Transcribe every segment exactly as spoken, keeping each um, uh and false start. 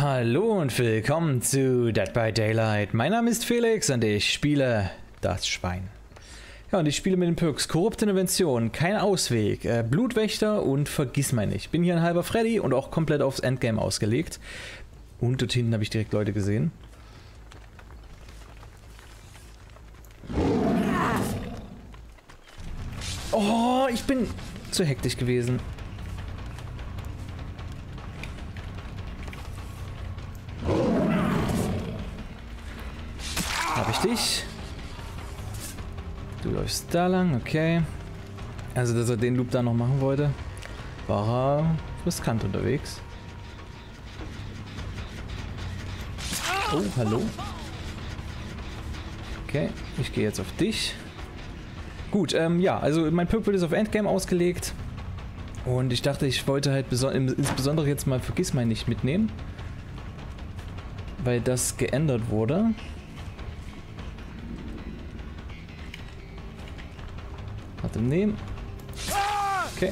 Hallo und willkommen zu Dead by Daylight. Mein Name ist Felix und ich spiele das Schwein. Ja, und ich spiele mit den Perks Korrupte Intervention, kein Ausweg, äh, Blutwächter und Vergissmeinnicht. Bin hier ein halber Freddy und auch komplett aufs Endgame ausgelegt. Und dort hinten habe ich direkt Leute gesehen. Oh, ich bin zu hektisch gewesen. Hab ich dich. Du läufst da lang, okay. Also, dass er den Loop da noch machen wollte, war er riskant unterwegs. Oh, hallo. Okay, ich gehe jetzt auf dich. Gut, ähm, ja, also mein Perk wird jetzt auf Endgame ausgelegt. Und ich dachte, ich wollte halt beso insbesondere jetzt mal Vergissmeinnicht mitnehmen. Weil das geändert wurde. Warte, nehmen. Okay.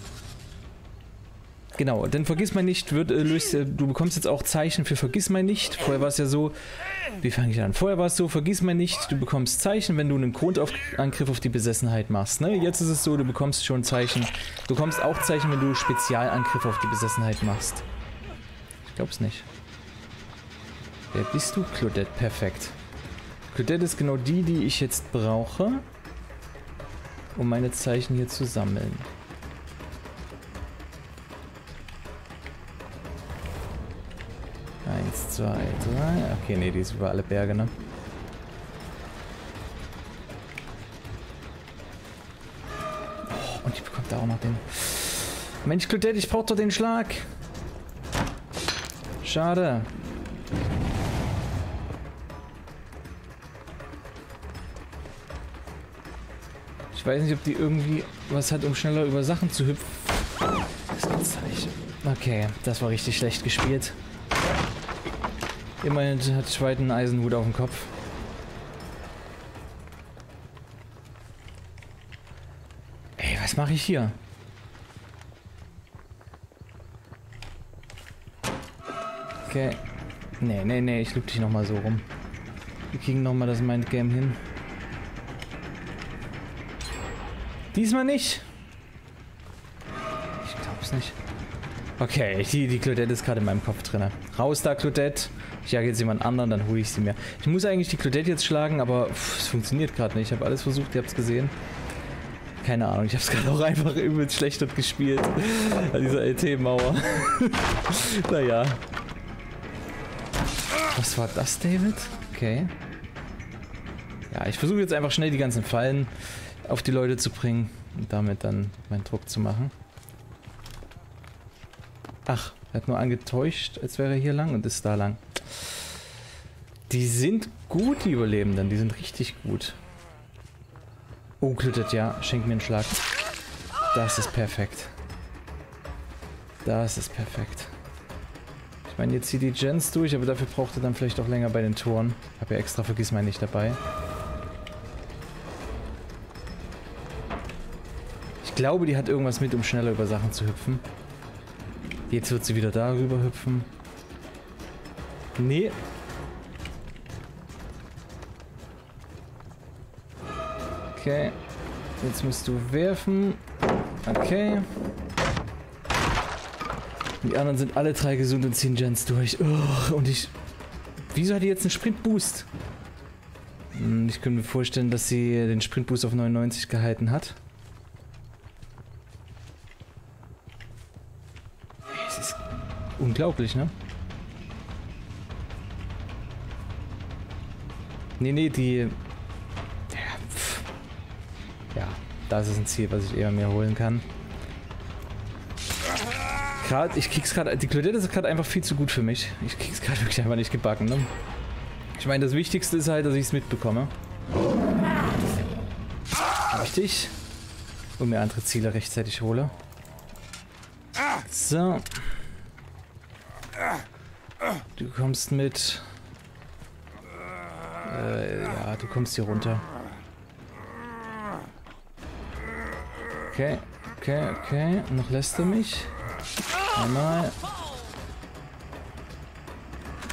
Genau, denn Vergissmeinnicht wird äh, löst, äh, du bekommst jetzt auch Zeichen für Vergissmeinnicht. Vorher war es ja so, wie fange ich an? Vorher war es so, Vergissmeinnicht, du bekommst Zeichen, wenn du einen Grundangriff auf die Besessenheit machst. Ne? Jetzt ist es so, du bekommst schon Zeichen. Du bekommst auch Zeichen, wenn du Spezialangriff auf die Besessenheit machst. Ich glaub's nicht. Wer bist du? Claudette, perfekt. Claudette ist genau die, die ich jetzt brauche, um meine Zeichen hier zu sammeln. Eins, zwei, drei. Okay, nee, die ist über alle Berge, ne? Oh, und die bekommt da auch noch den... Mensch, Claudette, ich brauch doch den Schlag. Schade. Ich weiß nicht, ob die irgendwie was hat, um schneller über Sachen zu hüpfen. Das gibt's nicht. Okay, das war richtig schlecht gespielt. Immerhin hat Schwein einen Eisenhut auf dem Kopf. Ey, was mache ich hier? Okay. Nee, nee, nee, ich loop dich nochmal so rum. Wir kriegen nochmal das Mindgame hin. Diesmal nicht. Ich glaub's nicht. Okay, die, die Claudette ist gerade in meinem Kopf drin. Raus da, Claudette. Ich jage jetzt jemand anderen, dann hole ich sie mir. Ich muss eigentlich die Claudette jetzt schlagen, aber pff, es funktioniert gerade nicht. Ich habe alles versucht, ihr habt es gesehen. Keine Ahnung, ich habe es gerade auch einfach übelst schlecht dort gespielt. An dieser L T-Mauer. Naja. Was war das, David? Okay. Ja, ich versuche jetzt einfach schnell die ganzen Fallen auf die Leute zu bringen und damit dann meinen Druck zu machen. Ach, er hat nur angetäuscht, als wäre er hier lang und ist da lang. Die sind gut, die Überlebenden, die sind richtig gut. Oh, Claudette, ja, schenk mir einen Schlag. Das ist perfekt. Das ist perfekt. Ich meine, jetzt zieht die Gens durch, aber dafür braucht er dann vielleicht auch länger bei den Toren. Ich habe ja extra Vergissmeinnicht dabei. Ich glaube, die hat irgendwas mit, um schneller über Sachen zu hüpfen. Jetzt wird sie wieder darüber hüpfen. Nee. Okay. Jetzt musst du werfen. Okay. Die anderen sind alle drei gesund und ziehen Gens durch. Oh, und ich... Wieso hat die jetzt einen Sprintboost? Hm, ich könnte mir vorstellen, dass sie den Sprintboost auf neunundneunzig gehalten hat. Unglaublich, ne? Nee, nee, die... Ja, pff. Ja, das ist ein Ziel, was ich eher mir holen kann. Gerade, ich krieg's gerade... Die Claudette ist gerade einfach viel zu gut für mich. Ich krieg's gerade wirklich einfach nicht gebacken, ne? Ich meine, das Wichtigste ist halt, dass ich es mitbekomme. Richtig. Und mir andere Ziele rechtzeitig hole. So. Du kommst mit. Äh, ja, du kommst hier runter. Okay, okay, okay. Noch lässt er mich. Einmal.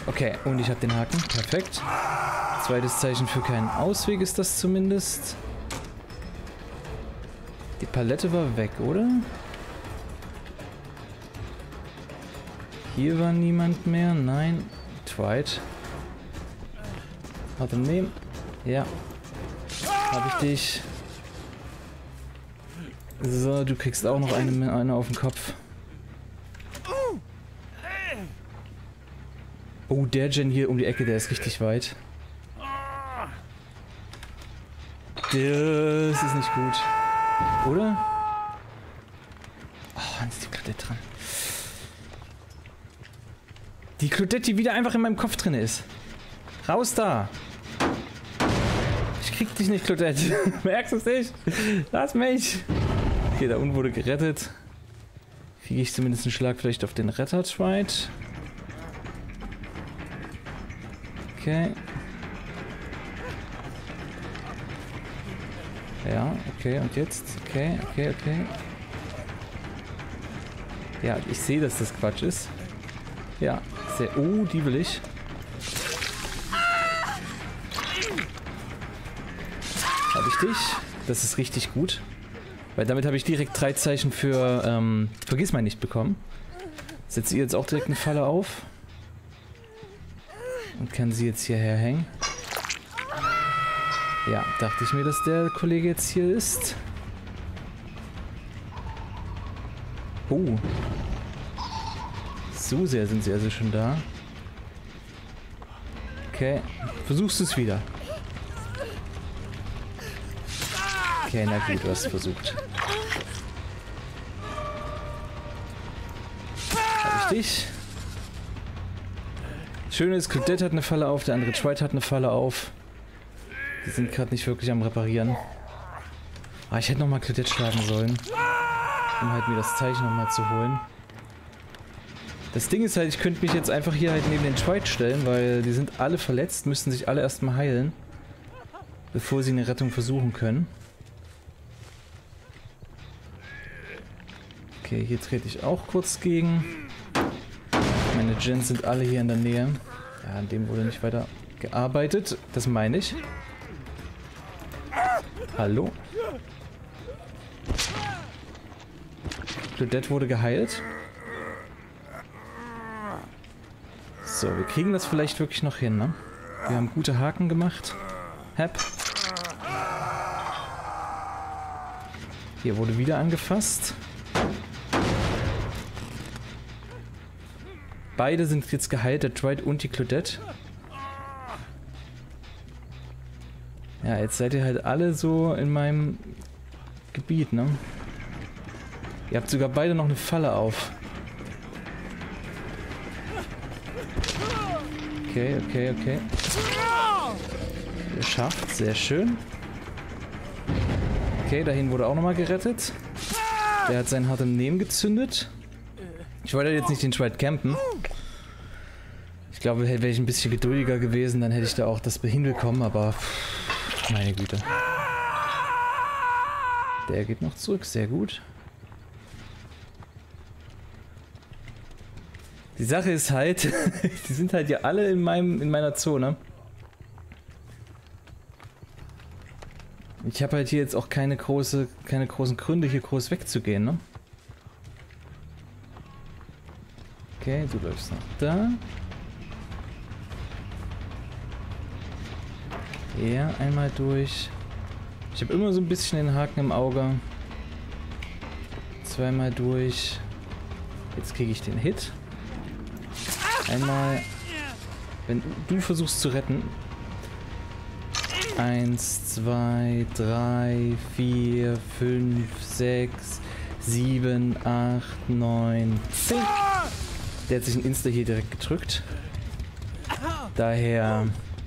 Okay, und ich habe den Haken. Perfekt. Zweites Zeichen für keinen Ausweg ist das zumindest. Die Palette war weg, oder? Hier war niemand mehr. Nein. Dwight. Warte, nehmen. Ja. Hab ich dich. So, du kriegst auch noch eine, eine auf den Kopf. Oh, der Gen hier um die Ecke, der ist richtig weit. Das ist nicht gut. Oder? Oh, dann ist die Claudette dran. Die Claudette, die wieder einfach in meinem Kopf drin ist. Raus da! Ich krieg dich nicht, Claudette. Merkst du es nicht? Lass mich! Okay, da unten wurde gerettet. Kriege ich zumindest einen Schlag vielleicht auf den Retter-Dwight. Okay. Ja, okay, und jetzt? Okay, okay, okay. Ja, ich sehe, dass das Quatsch ist. Ja, sehr... Oh, die will ich. Habe ich dich? Das ist richtig gut. Weil damit habe ich direkt drei Zeichen für ähm, Vergissmeinnicht bekommen. Setze ihr jetzt auch direkt eine Falle auf. Und kann sie jetzt hierher hängen. Ja, dachte ich mir, dass der Kollege jetzt hier ist. Oh. So sehr sind sie also schon da. Okay, versuchst du es wieder. Okay, na gut, du hast es versucht. Hab ich dich? Schön ist, Claudette hat eine Falle auf, der andere Dwight hat eine Falle auf. Die sind gerade nicht wirklich am Reparieren. Ah, ich hätte nochmal Claudette schlagen sollen. Um halt mir das Zeichen nochmal zu holen. Das Ding ist halt, ich könnte mich jetzt einfach hier halt neben den Dwight stellen, weil die sind alle verletzt, müssten sich alle erstmal heilen. Bevor sie eine Rettung versuchen können. Okay, hier trete ich auch kurz gegen. Meine Gens sind alle hier in der Nähe. Ja, an dem wurde nicht weiter gearbeitet. Das meine ich. Hallo? Claudette wurde geheilt. So, wir kriegen das vielleicht wirklich noch hin, ne? Wir haben gute Haken gemacht. Hep. Hier wurde wieder angefasst. Beide sind jetzt geheilt, der Dwight und die Claudette. Ja, jetzt seid ihr halt alle so in meinem Gebiet, ne? Ihr habt sogar beide noch eine Falle auf. Okay, okay, okay. Geschafft, sehr schön. Okay, dahin wurde auch nochmal gerettet. Der hat sein Hart im Nehmen gezündet. Ich wollte jetzt nicht den Dwight campen. Ich glaube, wäre ich ein bisschen geduldiger gewesen, dann hätte ich da auch das hinbekommen, aber pff, meine Güte. Der geht noch zurück, sehr gut. Die Sache ist halt, die sind halt ja alle in meinem, in meiner Zone. Ich habe halt hier jetzt auch keine große, keine großen Gründe, hier groß wegzugehen, ne? Okay, du läufst nach da. Ja, einmal durch. Ich habe immer so ein bisschen den Haken im Auge. Zweimal durch. Jetzt kriege ich den Hit. Einmal, wenn du versuchst zu retten. Eins, zwei, drei, vier, fünf, sechs, sieben, acht, neun, zehn. Der hat sich ein Insta hier direkt gedrückt. Daher...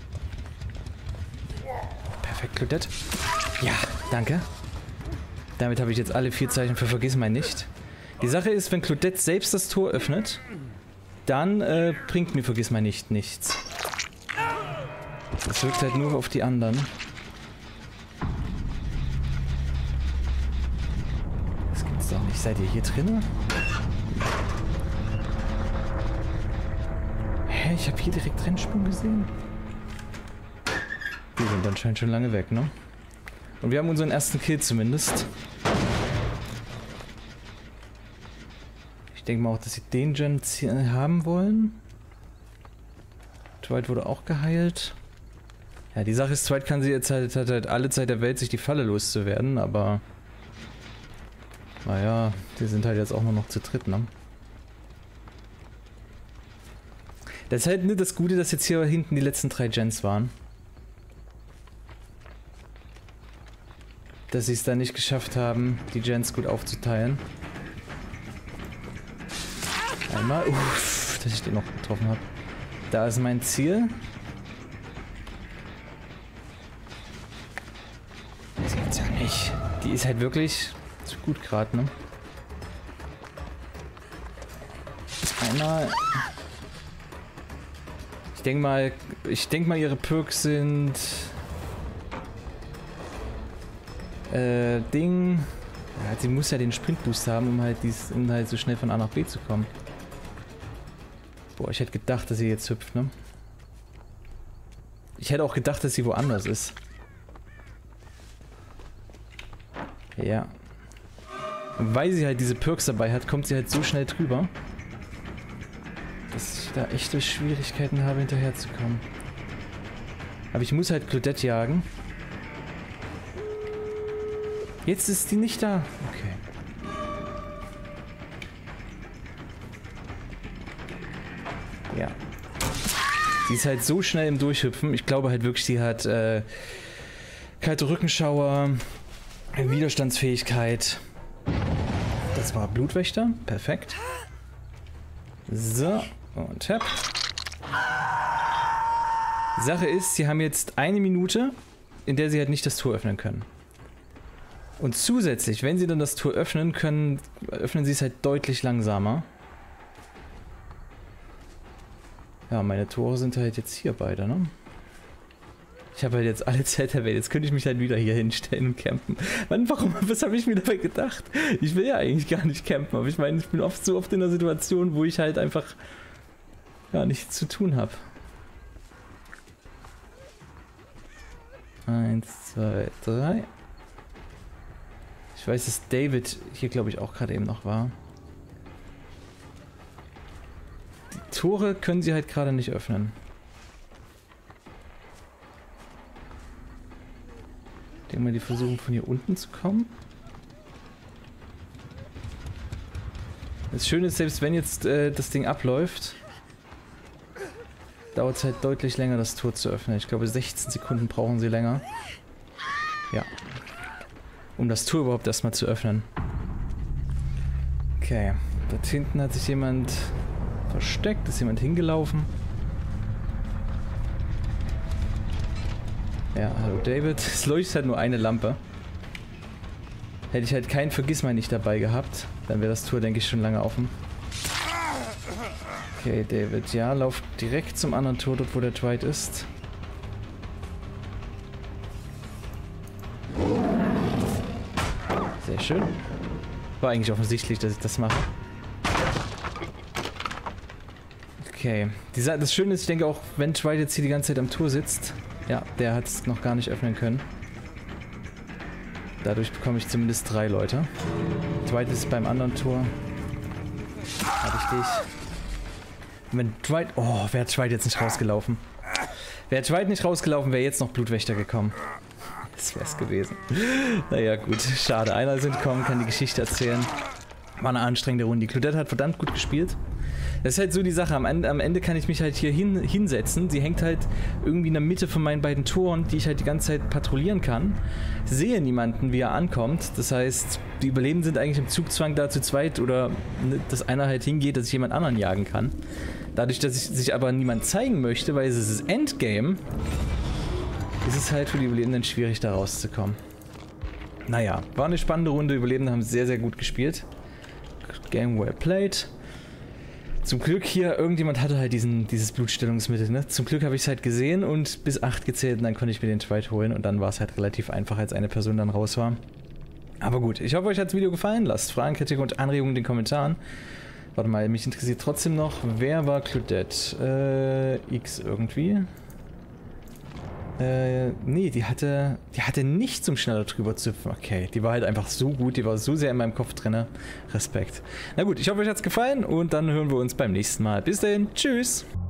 Perfekt, Claudette. Ja, danke. Damit habe ich jetzt alle vier Zeichen für Vergissmeinnicht. Die Sache ist, wenn Claudette selbst das Tor öffnet, dann äh, bringt mir Vergissmeinnicht nichts. Das wirkt halt nur auf die anderen. Das gibt's doch nicht. Seid ihr hier drin? Hä? Hä, ich habe hier direkt Trennsprung gesehen. Die sind anscheinend schon lange weg, ne? Und wir haben unseren ersten Kill zumindest. Ich denke mal auch, dass sie den Gen haben wollen. Dwight wurde auch geheilt. Ja, die Sache ist, Dwight kann sie jetzt halt, hat halt alle Zeit der Welt, sich die Falle loszuwerden, aber... Naja, die sind halt jetzt auch nur noch zu dritt, ne? Das ist halt nur das Gute, dass jetzt hier hinten die letzten drei Gens waren. Dass sie es da nicht geschafft haben, die Gens gut aufzuteilen. Einmal, uff, dass ich den noch getroffen habe. Da ist mein Ziel. Das gibt's ja nicht. Die ist halt wirklich zu gut gerade, ne? Einmal. Ich denke mal, ich denke mal, ihre Perks sind äh, Ding. Ja, sie muss ja den Sprintboost haben, um halt, dies, um halt so schnell von A nach B zu kommen. Boah, ich hätte gedacht, dass sie jetzt hüpft, ne? Ich hätte auch gedacht, dass sie woanders ist. Ja. Und weil sie halt diese Perks dabei hat, kommt sie halt so schnell drüber, dass ich da echte Schwierigkeiten habe, hinterherzukommen. Aber ich muss halt Claudette jagen. Jetzt ist die nicht da. Okay. Ja. Sie ist halt so schnell im Durchhüpfen. Ich glaube halt wirklich, sie hat äh, kalte Rückenschauer, Widerstandsfähigkeit. Das war Blutwächter. Perfekt. So. Und tap. Sache ist, sie haben jetzt eine Minute, in der sie halt nicht das Tor öffnen können. Und zusätzlich, wenn sie dann das Tor öffnen können, öffnen sie es halt deutlich langsamer. Ja, meine Tore sind halt jetzt hier beide, ne? Ich habe halt jetzt alle Zeit der Welt. Jetzt könnte ich mich halt wieder hier hinstellen und campen. Mann, warum? Was habe ich mir dabei gedacht? Ich will ja eigentlich gar nicht campen, aber ich meine, ich bin oft so oft in einer Situation, wo ich halt einfach ja nichts zu tun habe. Eins, zwei, drei. Ich weiß, dass David hier, glaube ich, auch gerade eben noch war. Die Tore können sie halt gerade nicht öffnen. Ich denke mal, die versuchen von hier unten zu kommen. Das Schöne ist, selbst wenn jetzt äh, das Ding abläuft, dauert es halt deutlich länger, das Tor zu öffnen. Ich glaube, sechzehn Sekunden brauchen sie länger. Ja. Um das Tor überhaupt erstmal zu öffnen. Okay. Dort hinten hat sich jemand versteckt. Ist jemand hingelaufen. Ja, hallo David. Es leuchtet halt nur eine Lampe. Hätte ich halt kein Vergissmeinnicht dabei gehabt, dann wäre das Tor, denke ich, schon lange offen. Okay, David, ja, lauf direkt zum anderen Tor, dort wo der Dwight ist. Sehr schön. War eigentlich offensichtlich, dass ich das mache. Okay. Die, das Schöne ist, ich denke auch, wenn Dwight jetzt hier die ganze Zeit am Tor sitzt, ja, der hat es noch gar nicht öffnen können. Dadurch bekomme ich zumindest drei Leute. Dwight ist beim anderen Tor. Hab ich dich. Wenn Dwight... Oh, wäre Dwight jetzt nicht rausgelaufen. Wäre Dwight nicht rausgelaufen, wäre jetzt noch Blutwächter gekommen. Das wär's gewesen. Naja, gut. Schade. Einer ist entkommen, kann die Geschichte erzählen. War eine anstrengende Runde. Die Claudette hat verdammt gut gespielt. Das ist halt so die Sache. Am Ende, am Ende kann ich mich halt hier hin, hinsetzen. Sie hängt halt irgendwie in der Mitte von meinen beiden Toren, die ich halt die ganze Zeit patrouillieren kann. Sehe niemanden, wie er ankommt. Das heißt, die Überlebenden sind eigentlich im Zugzwang da zu zweit oder ne, dass einer halt hingeht, dass ich jemand anderen jagen kann. Dadurch, dass ich, sich aber niemand zeigen möchte, weil es ist das Endgame, ist es halt für die Überlebenden schwierig, da rauszukommen. Naja, war eine spannende Runde. Überlebende haben sehr, sehr gut gespielt. Game well played. Zum Glück hier, irgendjemand hatte halt diesen, dieses Blutstillungsmittel, ne? Zum Glück habe ich es halt gesehen und bis acht gezählt und dann konnte ich mir den Dwight holen und dann war es halt relativ einfach, als eine Person dann raus war. Aber gut, ich hoffe, euch hat das Video gefallen. Lasst Fragen, Kritik und Anregungen in den Kommentaren. Warte mal, mich interessiert trotzdem noch, wer war Claudette? Äh, X irgendwie. Äh, nee, die hatte, die hatte nicht zum schneller drüber zu hüpfen. Okay, die war halt einfach so gut, die war so sehr in meinem Kopf drin. Respekt. Na gut, ich hoffe, euch hat's gefallen und dann hören wir uns beim nächsten Mal. Bis dahin, tschüss!